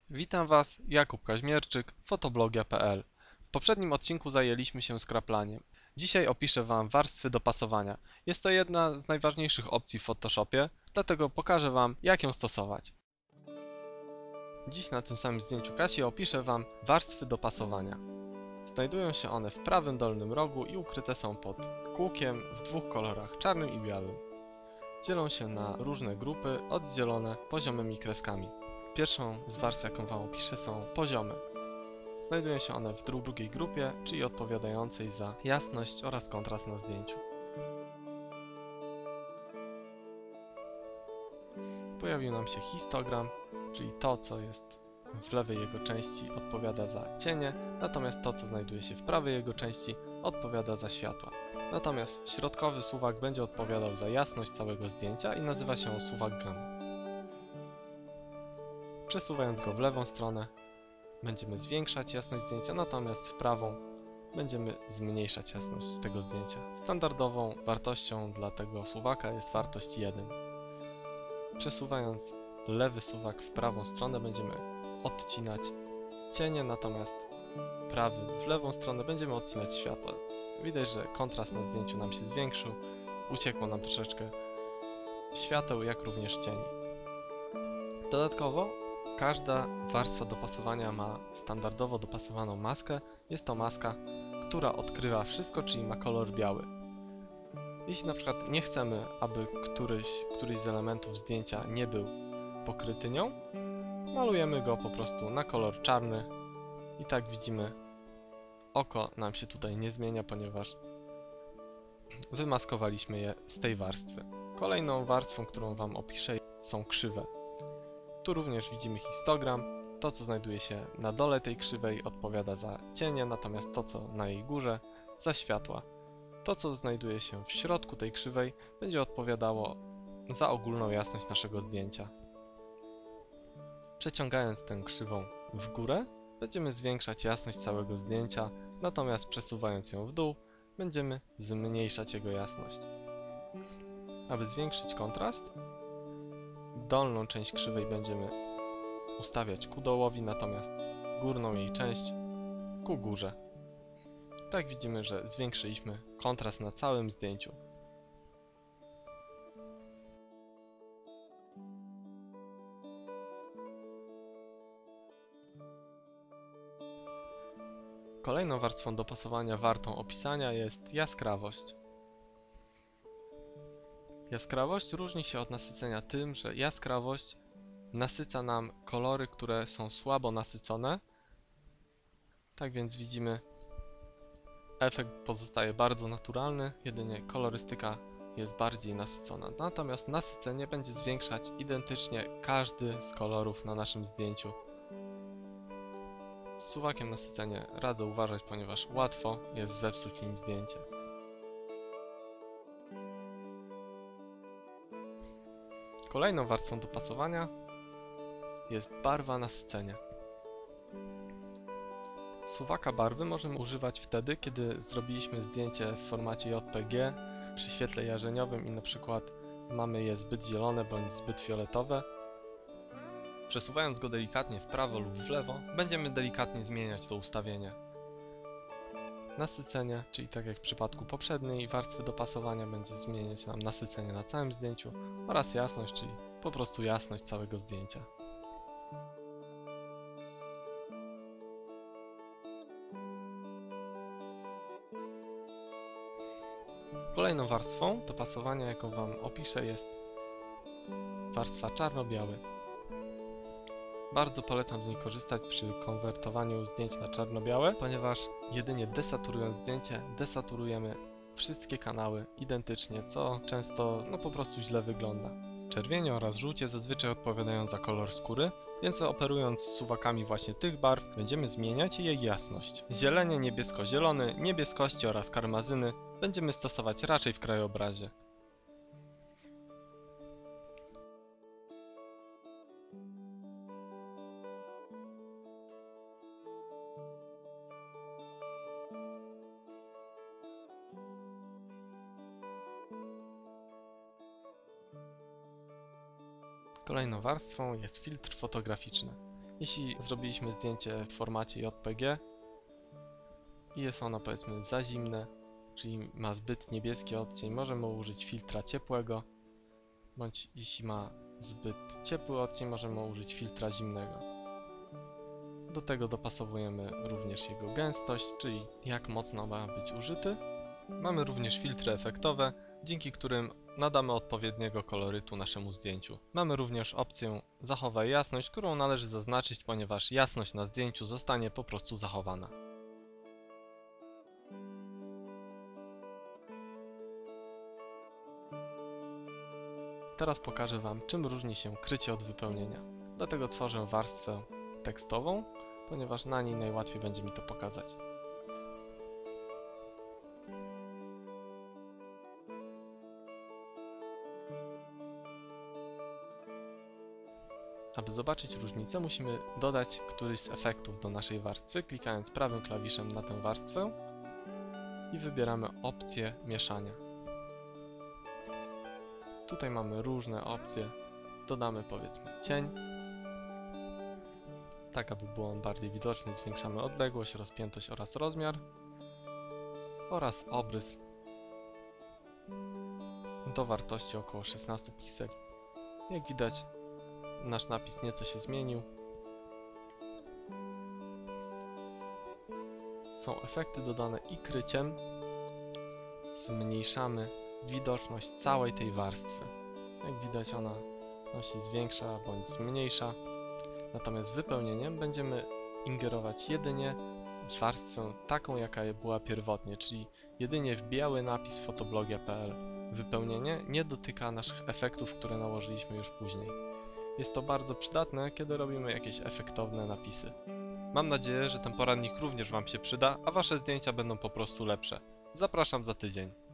Witam Was, Jakub Kaźmierczyk, fotoblogia.pl. W poprzednim odcinku zajęliśmy się skraplaniem. Dzisiaj opiszę Wam warstwy dopasowania. Jest to jedna z najważniejszych opcji w Photoshopie, dlatego pokażę Wam, jak ją stosować. Dziś na tym samym zdjęciu Kasi opiszę Wam warstwy dopasowania. Znajdują się one w prawym dolnym rogu i ukryte są pod kółkiem w dwóch kolorach, czarnym i białym. Dzielą się na różne grupy, oddzielone poziomymi kreskami. Pierwszą z warstw, jaką Wam opiszę, są poziomy. Znajdują się one w drugiej grupie, czyli odpowiadającej za jasność oraz kontrast na zdjęciu. Pojawił nam się histogram, czyli to, co jest w lewej jego części, odpowiada za cienie, natomiast to, co znajduje się w prawej jego części, odpowiada za światła. Natomiast środkowy suwak będzie odpowiadał za jasność całego zdjęcia i nazywa się on suwak gamma. Przesuwając go w lewą stronę, będziemy zwiększać jasność zdjęcia, natomiast w prawą będziemy zmniejszać jasność tego zdjęcia. Standardową wartością dla tego suwaka jest wartość 1. Przesuwając lewy suwak w prawą stronę będziemy odcinać cienie, natomiast prawy w lewą stronę będziemy odcinać światła. Widać, że kontrast na zdjęciu nam się zwiększył, uciekło nam troszeczkę świateł, jak również cieni. Dodatkowo każda warstwa dopasowania ma standardowo dopasowaną maskę. Jest to maska, która odkrywa wszystko, czyli ma kolor biały. Jeśli na przykład nie chcemy, aby któryś z elementów zdjęcia nie był pokryty nią, malujemy go po prostu na kolor czarny i tak widzimy, oko nam się tutaj nie zmienia, ponieważ wymaskowaliśmy je z tej warstwy. Kolejną warstwą, którą Wam opiszę, są krzywe. Tu również widzimy histogram. To, co znajduje się na dole tej krzywej, odpowiada za cienie, natomiast to, co na jej górze, za światła. To, co znajduje się w środku tej krzywej, będzie odpowiadało za ogólną jasność naszego zdjęcia. Przeciągając tę krzywą w górę, będziemy zwiększać jasność całego zdjęcia, natomiast przesuwając ją w dół, będziemy zmniejszać jego jasność. Aby zwiększyć kontrast, dolną część krzywej będziemy ustawiać ku dołowi, natomiast górną jej część ku górze. Tak widzimy, że zwiększyliśmy kontrast na całym zdjęciu. Kolejną warstwą dopasowania wartą opisania jest jaskrawość. Jaskrawość różni się od nasycenia tym, że jaskrawość nasyca nam kolory, które są słabo nasycone. Tak więc widzimy, efekt pozostaje bardzo naturalny, jedynie kolorystyka jest bardziej nasycona. Natomiast nasycenie będzie zwiększać identycznie każdy z kolorów na naszym zdjęciu. Z suwakiem nasycenie radzę uważać, ponieważ łatwo jest zepsuć nim zdjęcie. Kolejną warstwą dopasowania jest barwa nasycenia. Suwaka barwy możemy używać wtedy, kiedy zrobiliśmy zdjęcie w formacie JPG przy świetle jarzeniowym i na przykład mamy je zbyt zielone bądź zbyt fioletowe. Przesuwając go delikatnie w prawo lub w lewo, będziemy delikatnie zmieniać to ustawienie. Nasycenie, czyli tak jak w przypadku poprzedniej warstwy dopasowania, będzie zmieniać nam nasycenie na całym zdjęciu oraz jasność, czyli po prostu jasność całego zdjęcia. Kolejną warstwą dopasowania, jaką Wam opiszę, jest warstwa czarno-biały. Bardzo polecam z niej korzystać przy konwertowaniu zdjęć na czarno-białe, ponieważ jedynie desaturując zdjęcie, desaturujemy wszystkie kanały identycznie, co często po prostu źle wygląda. Czerwienie oraz żółcie zazwyczaj odpowiadają za kolor skóry, więc operując z suwakami właśnie tych barw, będziemy zmieniać jej jasność. Zielenie, niebiesko-zielony, niebieskości oraz karmazyny będziemy stosować raczej w krajobrazie. Kolejną warstwą jest filtr fotograficzny. Jeśli zrobiliśmy zdjęcie w formacie JPG i jest ono, powiedzmy, za zimne, czyli ma zbyt niebieski odcień, możemy użyć filtra ciepłego, bądź jeśli ma zbyt ciepły odcień, możemy użyć filtra zimnego. Do tego dopasowujemy również jego gęstość, czyli jak mocno ma być użyty. Mamy również filtry efektowe, dzięki którym nadamy odpowiedniego kolorytu naszemu zdjęciu. Mamy również opcję zachowaj jasność, którą należy zaznaczyć, ponieważ jasność na zdjęciu zostanie po prostu zachowana. Teraz pokażę Wam, czym różni się krycie od wypełnienia. Dlatego tworzę warstwę tekstową, ponieważ na niej najłatwiej będzie mi to pokazać. Aby zobaczyć różnicę, musimy dodać któryś z efektów do naszej warstwy, klikając prawym klawiszem na tę warstwę i wybieramy opcję mieszania. Tutaj mamy różne opcje. Dodamy, powiedzmy, cień. Tak, aby był on bardziej widoczny, zwiększamy odległość, rozpiętość oraz rozmiar. Oraz obrys do wartości około 16 pikseli. Jak widać, nasz napis nieco się zmienił. Są efekty dodane i kryciem. Zmniejszamy widoczność całej tej warstwy. Jak widać, ona się zwiększa bądź zmniejsza. Natomiast wypełnieniem będziemy ingerować jedynie w warstwę taką, jaka była pierwotnie, czyli jedynie w biały napis fotoblogia.pl. Wypełnienie nie dotyka naszych efektów, które nałożyliśmy już później. Jest to bardzo przydatne, kiedy robimy jakieś efektowne napisy. Mam nadzieję, że ten poradnik również Wam się przyda, a Wasze zdjęcia będą po prostu lepsze. Zapraszam za tydzień.